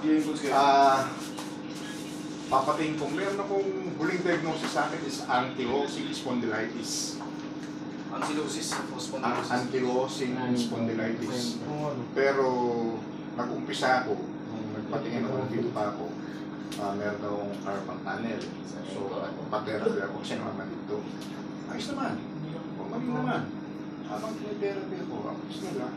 Papatingin ko, meron akong huling diagnosis sa akin is ankylosing spondylitis. Ankylosing spondylitis. Ankylosing spondylitis. Pero nag-umpisa ako, nung nagpatingin ako, dito pa ako, meron akong carpal tunnel. So, pa-therapy ako kasi naman dito. Ayos naman. Kumaling naman. Habang therapy ako, ayos nila.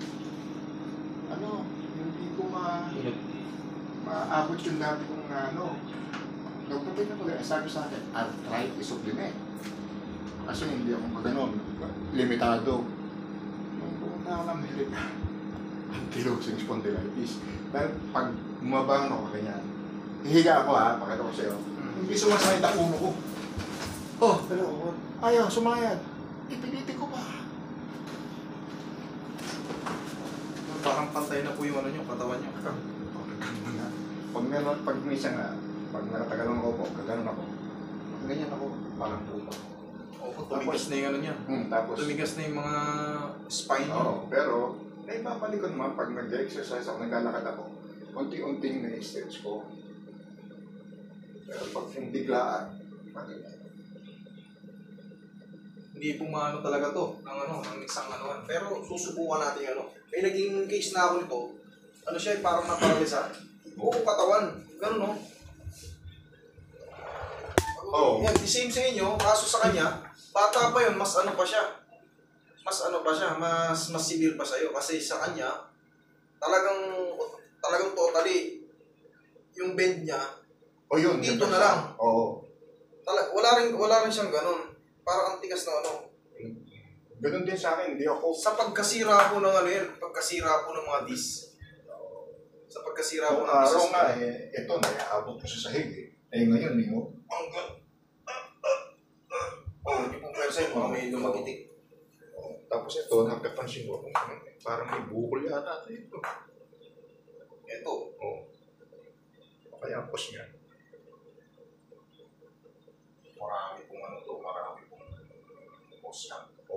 Hindi ko maabot yung dati kong nagpatingin ko, sabi sa akin, arthritis of the neck. Kasi hindi ako maganon, limitado. Nung pumunta ako ng Amerika, ankylosing spondylitis. Dahil pag bumabangon ako ganyan, hihiga ako pakita ko sa'yo. Hindi sumasakit ang ulo ko. Ayaw, sumayad. Ipilitin ko pa. Parang pantay na po yung katawan nyo. Pag minsan pag nakatagal ako po, kaganon ako. Ganyan ako, parang puto. Tumigas na yung niya. Tapos, tumigas na yung mga spine nyo. Pero, naibabalik ko naman pag nag-exercise ako, naglalakad ako. Unti-unting na-stretch ko. Pero pag yung biglaan, hindi pumaano talaga to ng isang Pero susubukan natin May naging case na ako nito. Siya parang naparalisa. Oo, katawan. Ganun Yan, the same sa inyo, kaso sa kanya, bata pa yun, mas pa siya. Mas severe pa sa'yo. Kasi sa kanya, talagang totally, yung bend niya, dito na lang. Wala rin siyang ganun. Parang ang tigas na Ganun din sa akin, hindi ako. Sa pagkasira po ng pagkasira po ng mga disc. Sa pagkasira po ng disc. Araw nga ito, naiabot ko sa sahig ngayon, Hindi po pwersa yun, may lumagitik. Tapos ito, napapansin ko, parang may bukol yata ito. Ito? Kaya pos niya. Marami pong pos na.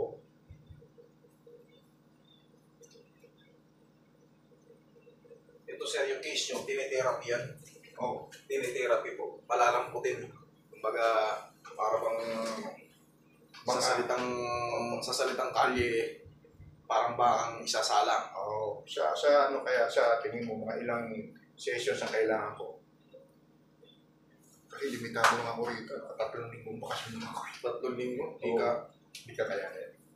Ito sir, yung case nyo, tinitherapy yan. Tinitherapy po. Palalamputin. Kumbaga, para bang sa salitang kalye, parang bakang isasalang. Sa tingin mo, mga ilang sessions ang kailangan ko. Kasi limitado lang ako rito. 3 linggong bakasyon naman ako. 3 linggo? Hindi ka kaya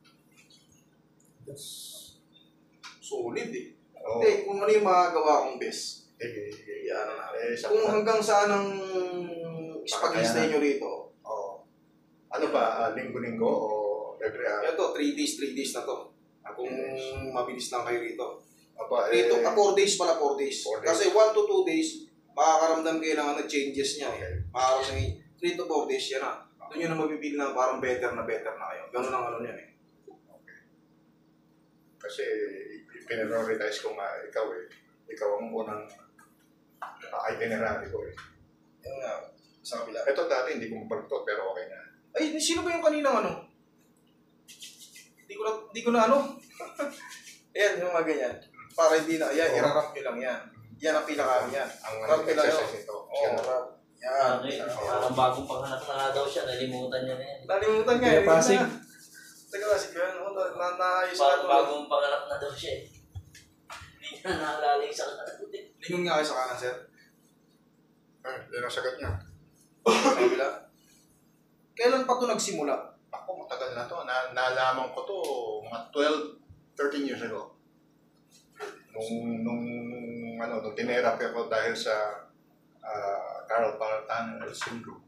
Solid Hindi, kung ano yung magagawa kong best. Kung hanggang saan ang spag-stay nyo rito. Linggo-linggo o every hour? Ito, 3 days na to. Kung mabilis lang kayo rito. 4 days pala, 4 days. Kasi 1 to 2 days, makakaramdam kayo ng changes niya. Makakaramdam 3 to 4 days yan Doon yun na mabibili na parang better na kayo. Ganun ang niyan Kasi pinprioritize ko ikaw ang unang itinerary ko Yan nga, sa kabila. Ito dati hindi ko mapagto pero okay na. Ay, sino ba yung kaninang Hindi ko na Ayan, yung mga ganyan. Para hindi na, iraramp nyo lang yan. Yan ang pinakami yan. Ang ramp nyo lang exercise ito. Yan. Parang bagong panganak na nga daw siya, nalimutan niya na yan. Nalimutan nga Kaya Pasig. Pasig yan. Naayos Parang na bagong panganak na daw siya Hindi niya naalala yung sa kanan. Lingon nga kayo sa kanan, sir. Yan ang sagot niya. Sa kabila. Kailan pa ito nagsimula? Ako, matagal na to. Nalaman ko to mga 13 years ago. Nung tinerapy ako dahil sa carpal tunnel syndrome.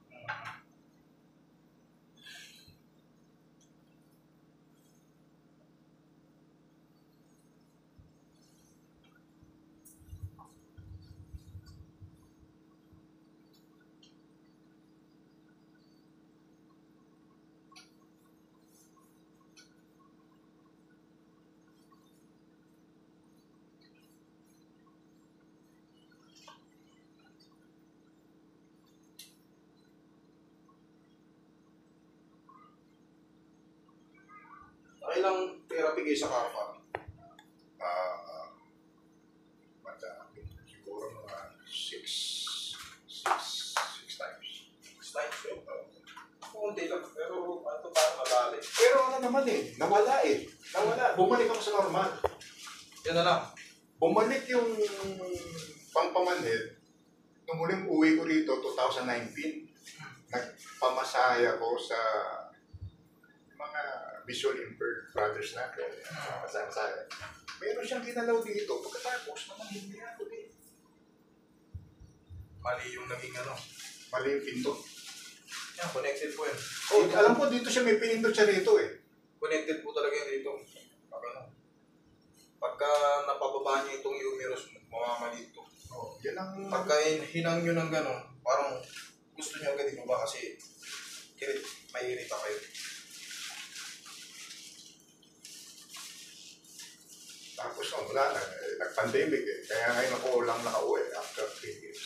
Ilang therapy kayo sa carpal? Siguro mga naman eh. Nawala eh. Nawala. Bumalik ako sa normal. Yan na lang. Bumalik yung pampamanhid. Nung huling uwi ko rito, 2019, nagpamasahe ako sa mga visual impaired brothers natin. Masaya-masaya. Meron siyang ginalaw dito. Pagkatapos, naman hindi ako eh. Mali yung naging ano. Mali yung pinto. Yan, connected po yan. Oh, alam ko dito siya, may pinindot siya rito eh. Connected po talaga yan dito. Pag ano. Pagka napababa niyo itong humerus mo, mamamali ito. Oh, yan ang... Pagka hinang nyo ng gano'n, parang gusto nyo agad ibaba kasi may irita kayo. Tapos wala na, nag-pandemic eh. Kaya ngayon ako lang nakauwi after 3 years.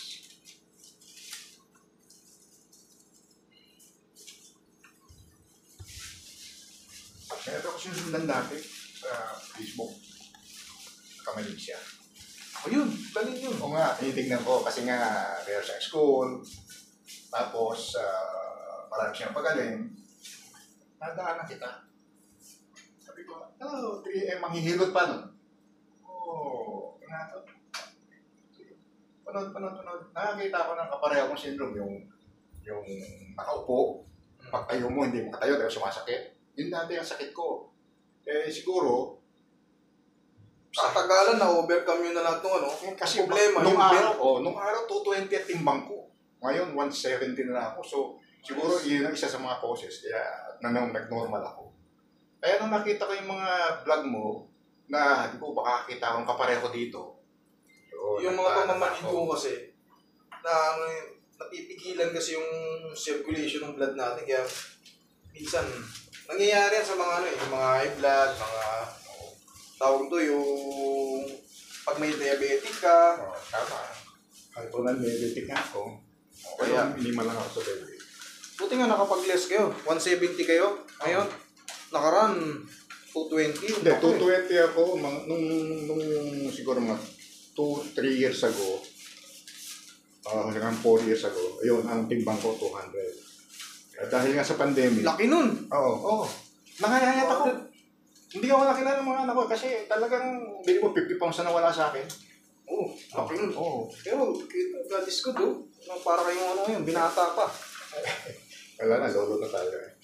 Meron ako sinusundan dati sa Facebook. Kamalig siya. O yun, galing yun. Oo nga, tinitignan ko kasi nga meron siyang school. Tapos, marami siyang pagaling. Nadaan na kita. Sabi ko, 3M, manghihilot pa nun. Oo, panood. Nakakita ko ng kapareho kong syndrome, yung nakaupo. Pagtayo mo, hindi mo katayo, dahil sumasakit. Yun dati ang sakit ko. Eh, siguro, Sa tagalan na overcome yun na lahat ng ano. kasi problema, nung yung araw 220 at timbang ko. Ngayon 170 na ako. So siguro yun ang isa sa mga causes kaya nag-normal ako. Kaya nung nakita ko yung mga vlog mo na di ko baka kita akong kapareho dito. So, Yung mga pamamanid ko kasi na ano, napipigilan kasi yung circulation ng blood natin kaya minsan nangyayari yan sa mga ano yung mga high blood, mga tawag to yung pag may diabetic ka. Oh, tama. Ito na diabetic nga ako. Kaya, Kaya minimal lang ako sa diabetic. buti nga nakapag-less kayo. 170 kayo. Ngayon, nakaraan 220. Hindi, 220 ako nung siguro mga 2-3 years ago. Hanggang 4 years ago. Ayun, ang timbang ko 200. Dahil nga sa pandemic. Laki nun. Oo. Nangayayat ako. Hindi ako nakilala ng mga anak ko kasi talagang hindi ko 50 pounds na nawala sa akin. Oo, laki nun. Oo. Pero, God is good, oh. Para kayong ano yun, binata pa. Wala na, lolo na tayo eh.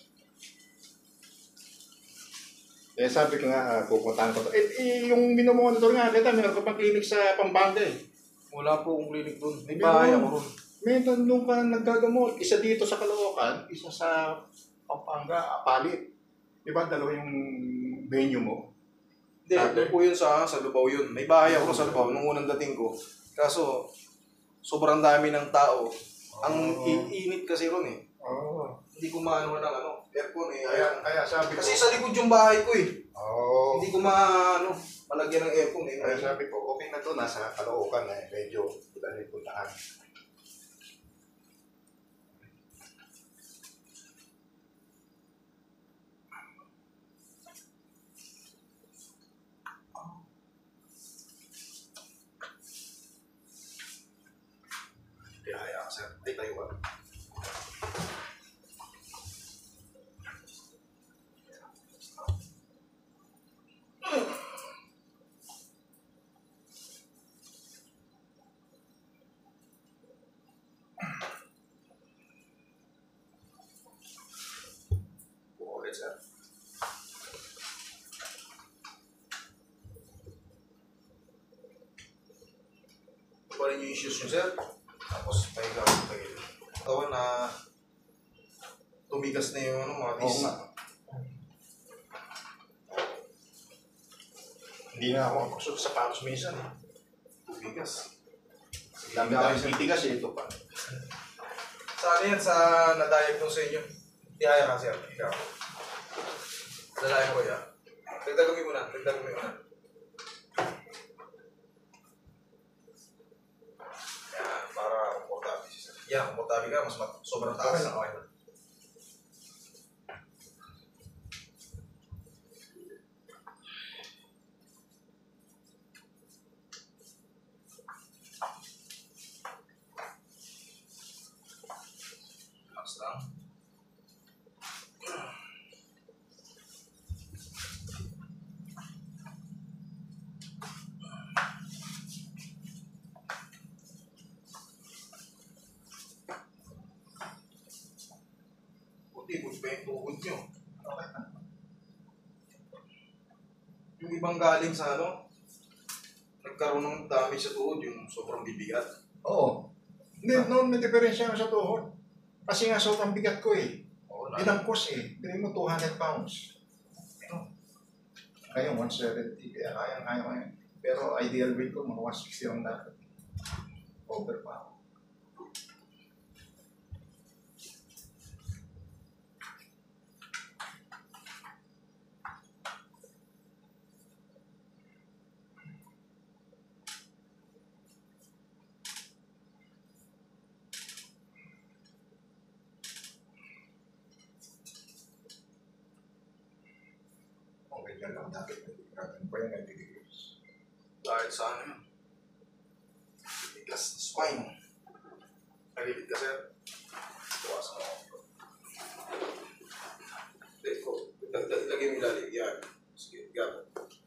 Eh sabi ko nga, pupuntahan ko to. Yung minomonitor nga kita, meron ko pang clinic sa Pampanga eh. Wala po akong clinic doon. May Meron. bahay ako ron. Meron nung ka naggagamot. Isa dito sa Caloocan, isa sa Pampanga, Palit. Diba dalawa yung venue mo? Hindi, doon po yun sa Lubao yun. May bahay ako sa Lubao nung unang dating ko. Kaso, sobrang dami ng tao. Ang init kasi ron eh. Oo. Hindi ko maano ng ano, aircon eh. Kaya sabi ko. Kasi sa likod yung bahay ko eh. Oo. Hindi ko malagyan ng aircon eh. Kaya sabi ko, okay na to, nasa Caloocan eh. Medyo dali puntahan. Kaya sir, ay tayo ba? Ulit sir. Ito pa rin yung issues nyo sir. Tapos may gawin tayo. Katawan na tumigas na yung ano, mga Oo dis. nga. Hindi na ako kusog sa patos minsan eh. Tumigas. Dami-dami titigas eh, ito pa. Sa ano yan? Sa na-diagnose sa inyo? Tihaya ka sir. Ikaw. Lalayan ko yan. Dagdagan mo muna. Dagdagan mo muna. Yan. Para komportable si sir. Yan. Komportable ka. Mas sobrang taas. Okay na. Relax lang. pa yung tuhod nyo. Okay. Yung ibang galing sa ano, nagkaroon ng damage sa tuhod, yung sobrang bibigat. Oo. Hindi, noon may diferensya sa tuhod. Kasi nga sobrang bigat ko eh. Oo, Dinangkos eh. Tingin mo 200 pounds. Ngayon, 170. Kaya kaya ko yun. Pero ideal weight ko, mga 160 lang dapat. Over pa ako. Okay, dyan lang dapat. Natin pa yung 90 degrees. Dahil sa ano yun? Bigas na spine. Nalilid ka, sir. Buwasan mo. Lagay mo ilalim. Yan. Sige, gabo.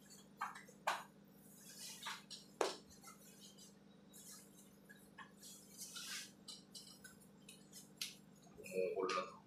Umukul na to.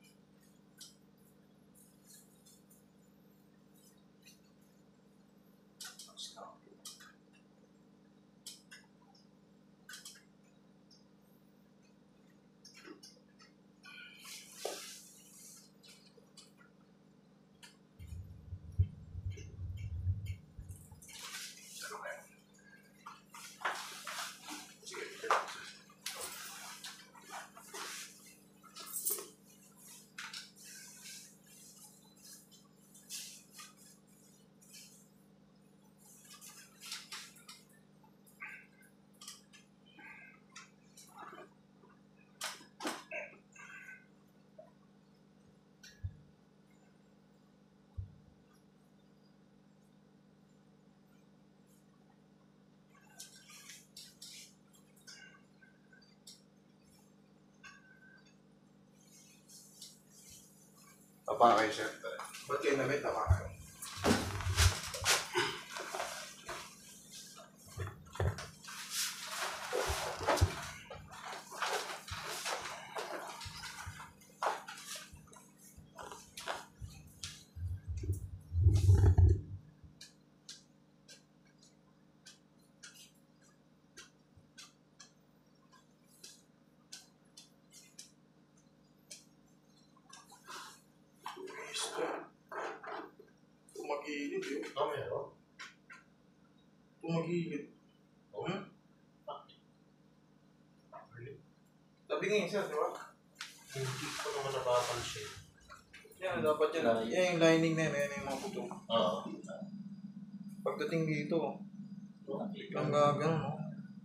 Tapa kayo, sir. Ba't kayo namit? Tapa kayo. Tumagilid yun. Meron. Tumagilid. Tabi ngayon, sir, di ba? Hindi ko naman napapansin. Yan, dapat yan. Yan yung lining na yan. Yan yung mga puto. Oo. Pagdating dito, biglang gagano, no?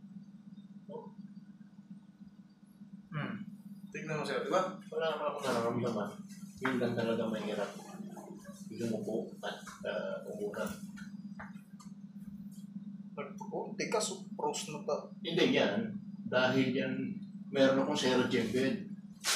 Tignan mo, sir, di ba? Wala naman akong nararamdaman. Yun lang talaga mahirap. Lumupo at umunan. Oh, tikas, pros na ta. Hindi yan. Dahil yan, meron akong Serogem bed.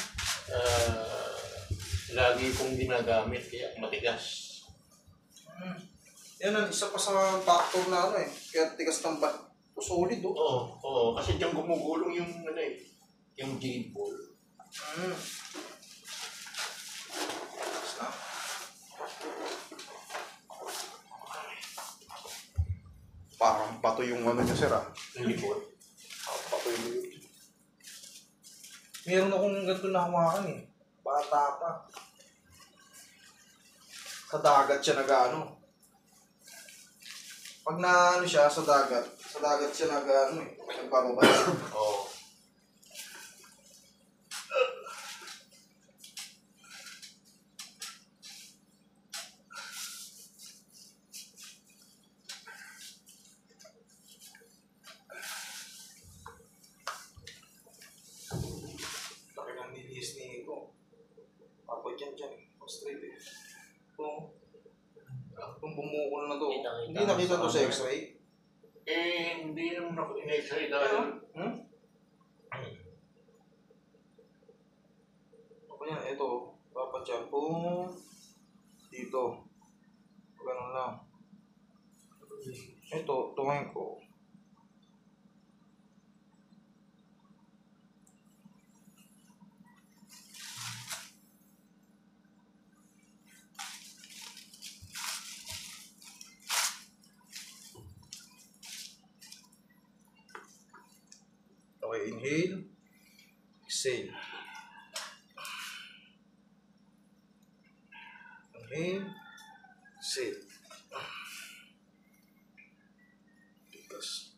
Lagi kong ginagamit kaya matigas. Yan ang isa pa sa factor na ano eh. Kaya tigas ng bat. Solid, oh. Oo, kasi dyan gumugulong yung ano eh, yung jade ball. Parang pato yung ano niya, sir, ah. Libon. Pato yung libon. Meron akong ganito na hawakan eh. Bata pa. Sa dagat siya nag-ano. Pag na ano siya sa dagat siya nag-ano eh. Nagpababa. Oo. Laki ng nilis ni ko. Papa dyan. Straight eh. Kung bumukol na to. Hindi nakita to sa x-ray. Hindi naman ako in-x-ray dahil. Ako yan, ito. Papa dyan po. Dito. Ganun lang. Ito, tuwing ko. inhale, exhale. Inhale, exhale. Tigas.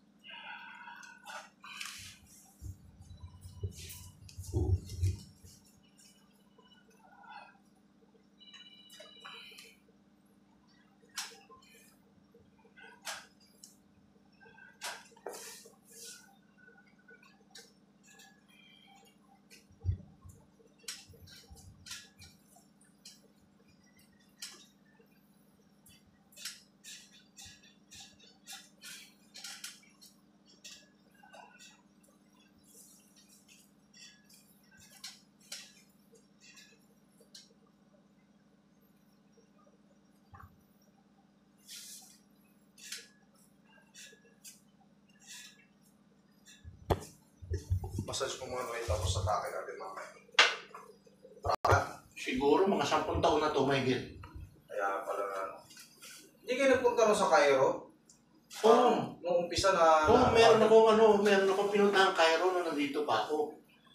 Massage mo muna ito tapos atake natin mamaya. Siguro mga 10 taon na to, Miguel. Kaya pala na. Hindi kayo nagpunta rin sa Cairo? Oo. Nung umpisa na... Oo, meron akong pinuntahang Cairo na nandito pa ako.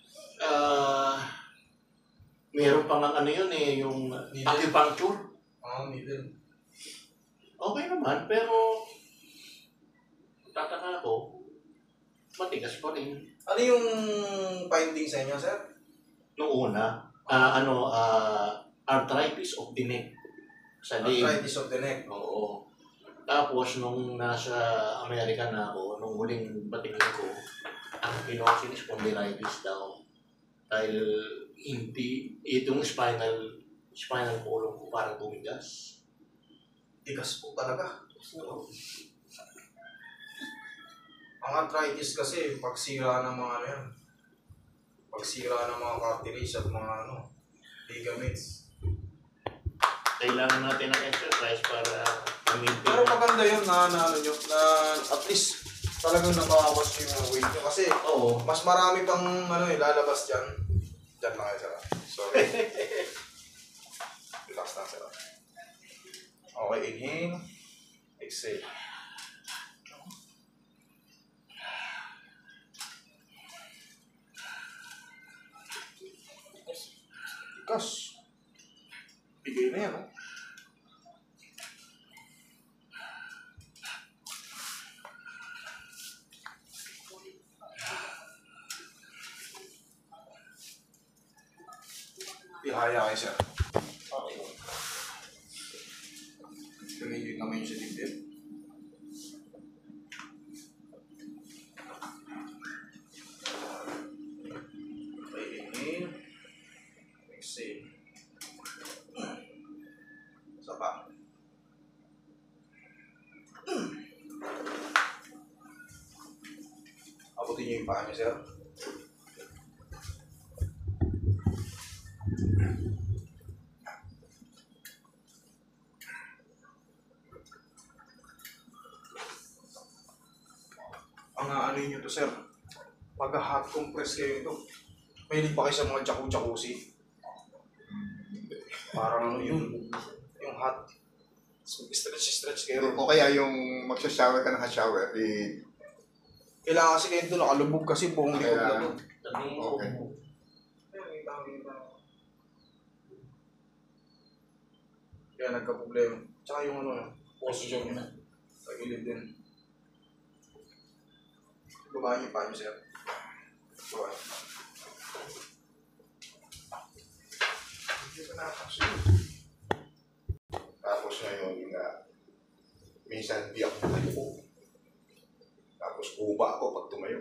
Meron pa nga ano yun eh, yung acupuncture. Needle. Okay naman, pero tataka ako, matigas pa rin. Ano yung finding sa inyo, sir? Noong una, arthritis of the neck. Sa leg. Arthritis of the neck. Oo. Tapos, nung nasa Amerika na ako, nung huling batingin ko, ang pinosin is spondylitis daw. Dahil hindi, itong spinal column ko parang tumigas. Tigas po talaga. Ang arthritis kasi, pagsira ng mga ano yan. Pagsira ng mga cartilage at mga ligaments. Kailangan natin ng exercise para maintain. Pero maganda yun na ano nyo, na at least talagang nabawas yung weight nyo. Kasi Oo. mas marami pang lalabas dyan. Dyan lang kayo, sir. Sorry. Relax lang, sir. Okay, inhale. Exhale. Tikas. Bigay na yan, Ihaya kayo, sir. Okay. Tumigil naman yung sa dibdib. Okay, inhale. Exhale. Isa pa. Abutin niyo yung paa niyo, sir. Ang ano nyo to, sir. Pag hot compress kayo ito, mahilig pa kayo sa mga jacuzzi. Parang yun. Yung hot. Stretch kayo. O kaya yung magsashower ka ng hot shower, Kailangan kasi kayo ito nakalubog kasi buong likod na to. okay. Kaya nagka-problema. Tsaka yung posture nyo. Tagilid din. Babahan yung paa nyo, sir. Babahan. Hindi ka nakakasunod. Tapos ngayon, minsan di ako tumayo. Tapos kuba ako pag tumayo.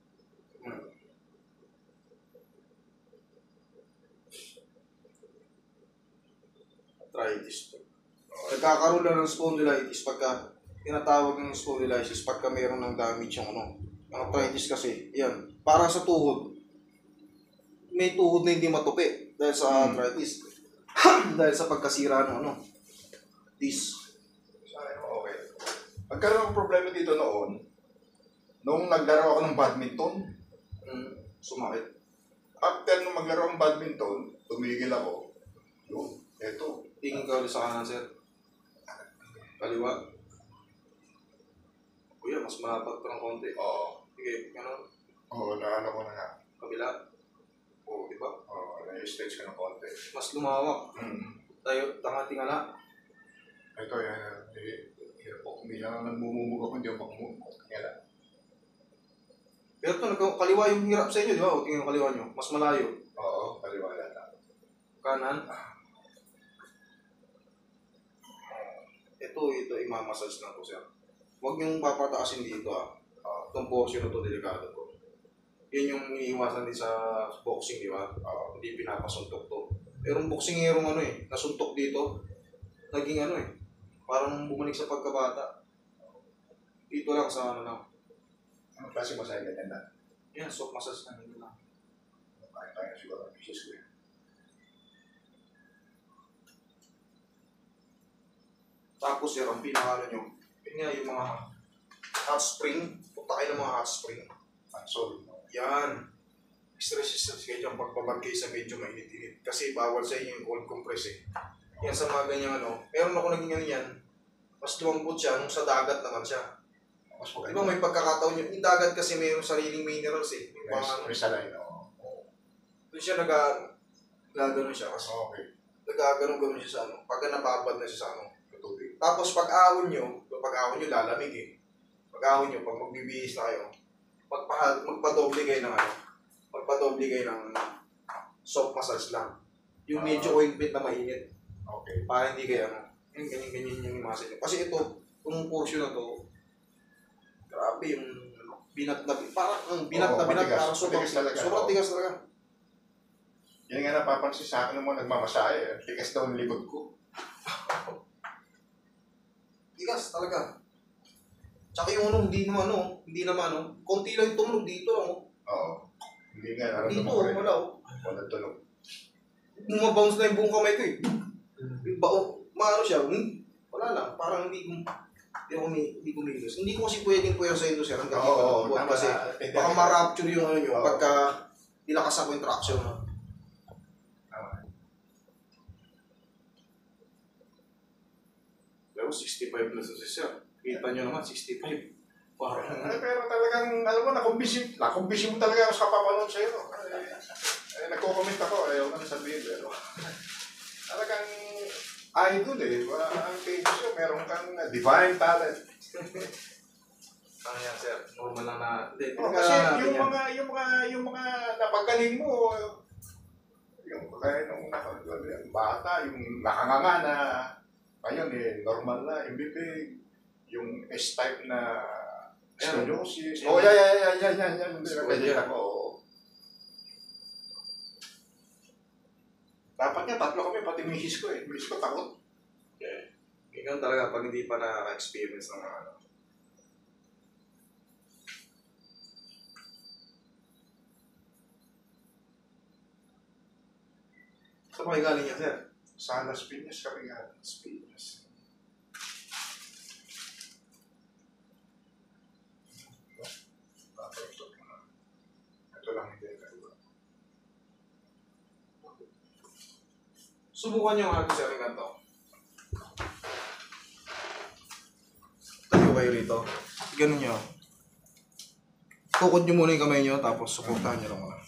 Arthritis to. Nagkakaroon lang ng spondylitis pagka tinatawag ng spondylitis pagka mayroon ng damage yung Ang arthritis kasi, yan. Para sa tuhod. May tuhod na hindi matupi dahil sa arthritis. Dahil sa pagkasira ng disc. Okay. Magkaroon ng problema dito noon, nung naglaro ako ng badminton, Sumakit. after nung maglaro ng badminton, tumigil ako. Yun, eto. Tingin ka ulit sa kanan, sir. Kaliwa. Kuya, mas malapat pa ng konti. Oo. Sige, gano'n. Oo, na Naano ko na nga. Kabila. Oo, di ba? Oo, na-stage ka ng konti. Mas lumawak. Tayo, tingala. Ito yan. Hirap ako. Hindi lang nagmumumug ako. Hindi ako makumumug. Kaya Pero ito, kaliwa yung hirap sa inyo, di ba? O, tingnan yung kaliwa nyo. Mas malayo. oo, kaliwala na. Kanan. Ito, imamassage na to, sir. Huwag niyong papataasin dito, ah. Itong portion na to, delikado to. Yan yung iniiwasan din sa boxing, di ba? Hindi pinapasuntok to. Pero yung boxingerong nasuntok dito, naging parang bumalik sa pagkabata. Dito lang sa lang. Anong klase masaya ganyan na? Yan, soft massage na nito lang. Kaya siguro ang pieces ko yan. Tapos sir, ang pinakano nyo, yun nga yung mga hot spring. Punta kayo ng mga hot spring. Ansol. Yan. Stress kayo dyan pagpabag kayo sa medyo mainit-init. Kasi bawal sa inyo yung cold compress eh. Yan sa mga ganyan meron ako naging yan. Mas lumambot siya nung sa dagat naman siya. Mas Di ba may pagkakataon yun? Yung dagat kasi mayroong sariling minerals eh. Yung mga Crystalline, oo. doon siya nagagano siya kasi. Okay. Nagagano siya sa pagka nababad na siya sa Tubig. Tapos pag-ahon nyo lalamig eh. Pag-ahon nyo, pag magbibihis na kayo, magpadoble kayo ng soft massage lang. Yung medyo ointment na mainit. Okay. Para hindi kayo yung ganyan yung massage nyo. Kasi ito, itong portion na to, grabe yung binat na parang sobrang tigas talaga. Yan nga napapansin sa akin nung nagmamasahe. Tigas daw ang likod ko. Tigas talaga. Tsaka yung hindi naman konti lang yung tumunog dito Oo. Hindi nga, Dito, naramdaman ko rin. wala Walang tunog. Bumabounce na yung buong kamay ko eh. Maano siya, wala lang. Parang hindi kumilos. Hindi ko kasi pwedeng puwersa ito sir. Hanggang Oo, dito kasi baka ma-rupture yung nyo pagka nilakas ako yung traction. Pero 65 plus na sir. Kita nyo naman, 65. Parang Pero talagang, alam mo, nakumbisi mo talaga ako sa papanood sa'yo. Nagko-comment ako, ayaw ka na sabihin. Pero talagang idol eh. Ang pages yun, meron kang divine talent. ano yan sir, normal lang na. Hindi, Kasi yung mga napagaling mo, yung kaya nung bata, yung nakanganga na, ayun normal na, MVP, yung S-type na scoliosis. Oh, yan. Ganyan ako. Dapat nga, tatlo kami, pati misis ko eh. Misis ko takot. Ikaw talaga pag hindi pa nakaka-experience ng Saan kayo galing yan, sir? Sa Las Piñas kami nga. Las Piñas. Ito lang hindi kaiba. Subukan nyo nga sir yung ganito. Tayo kayo rito. Ganun nyo. Tukod nyo muna yung kamay nyo, tapos suportahan nyo lang muna.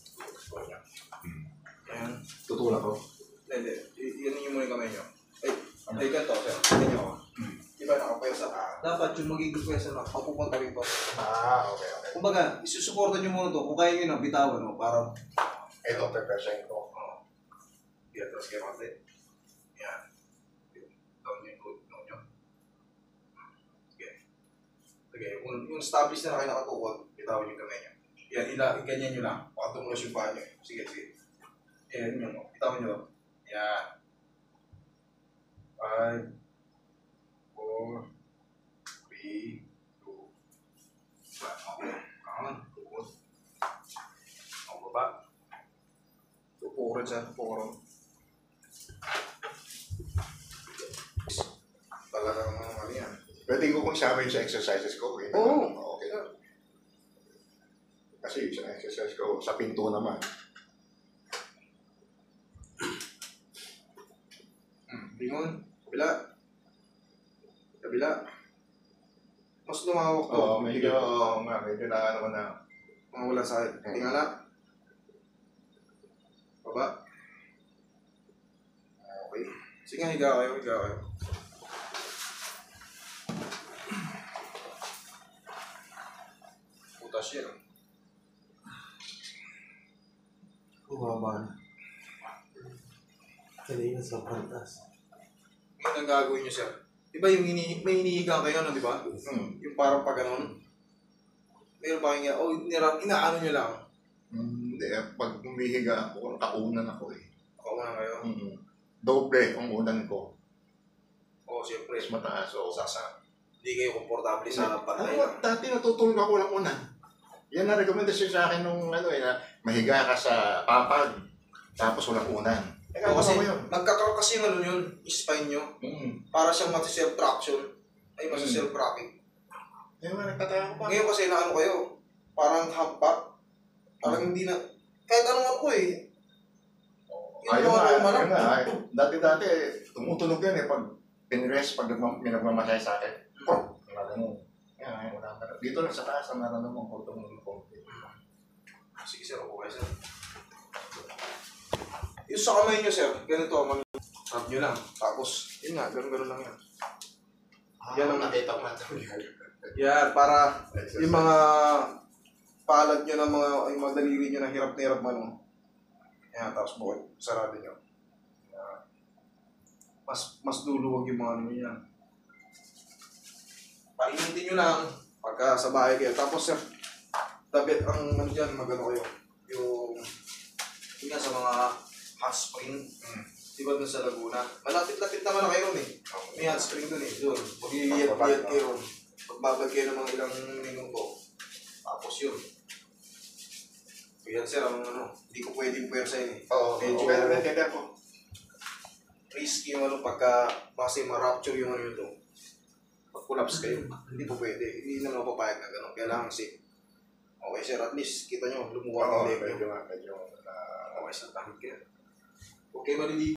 Ayan. Tutulak ko. Hindi. Yan nyo muna yung kamay nyo. Ay, ganito sir. Ganyan nyo. Diba nakapwesa ka? Dapat yung magiging pwesa na papupunta rito. Okay. Kumbaga, isusuporta nyo muna to. Kung kaya nyo na, bitawan mo. Para Ito, pepesahin ko. i-atras kayo kasi. Yan. Down nyo yung good. Down nyo. Sige. Yung established na kayo nakatukod, bitawan yung kamay nyo. Yan, ganyan nyo lang. Baka tumulos yung paa nyo. Sige. Yan yun. Bitawan nyo. Yan. 5, 4, 3, 2, 1. Okay. Tukod. Ang baba. Tupurin siya. Tupurin. Talagang yan. Pwede ko kung isama yun sa exercises ko. Okay. Oo. Okay. Kasi sa exercise ko, sa pinto naman. Bingon. Kabila. Mas lumawak to. Medyo na ano na. Mga wala sakit. Tingala. Baba. Okay. Sige, higa kayo. Putas yan. Bumaba na. Kanina sobrang taas. Ngayon ang gagawin nyo, sir. Diba yung may hinihiga kayo, ano, di ba? Yung parang pa ganun. Meron ba kayong inaano nyo lang? Hindi, pag humihiga ako, kaunan ako eh. Ako na kayo. Doble ang unan ko. Oo, siyempre. Mas mataas. So, Sasa. Hindi kayo komportable sa patay. dati natutulog ako lang unan. Yan na rekomendasyon sa akin nung na mahiga ka sa papag, tapos walang unan. Oo, kasi nagkakaroon kasi yung yun, spine nyo. Para siyang mati-self-traction. Ay, masi-self-rocking. Yung nga, nagtataka ko pa. Ngayon kasi naano kayo, parang hampak. Parang hindi na, kahit anong ako eh. Ayun nga. Dati, tumutunog yan eh. Pag pinrest, pag minagmamasay sa akin. Wala mo. Yan, wala ka. Dito lang sa taas, ang nararamdaman ko itong konti. Sige sir, okay sir. Yung sa kamay nyo sir, ganito, tap nyo lang. Tapos, yun nga, ganun lang yan. Yan ang nakita ko natin. Yan, para yung mga palad nyo ng yung mga daliri nyo na hirap na hirap man. Yan, tapos bukod, sarado nyo. Yan. Mas luluwag yung mga ano nyo yan. Painitin nyo lang pagka sa bahay kayo. Tapos sir, dapat ang ano dyan, magano kayo. Yung nga sa mga hot spring. Diba dun sa Laguna? Malapit-lapit naman na kayo ron eh. May hot spring dun eh. Doon. Mag-iiyat-iyat kayo ron. Magbabad kayo ng mga ilang minuto. Tapos yun. So yan sir, ang hindi ko pwedeng puwersa yun eh. Oo, medyo kaya ko. risky yung pagka kasi ma-rupture yung ano ito. Pag-collapse kayo, hindi po pwede. Hindi naman ako papayag na gano'n. Kailangan safe. Okay sir, at least kita nyo, lumuwag ang leg nyo. Medyo. Okay sir, tamit kayo. Okay, maliligo.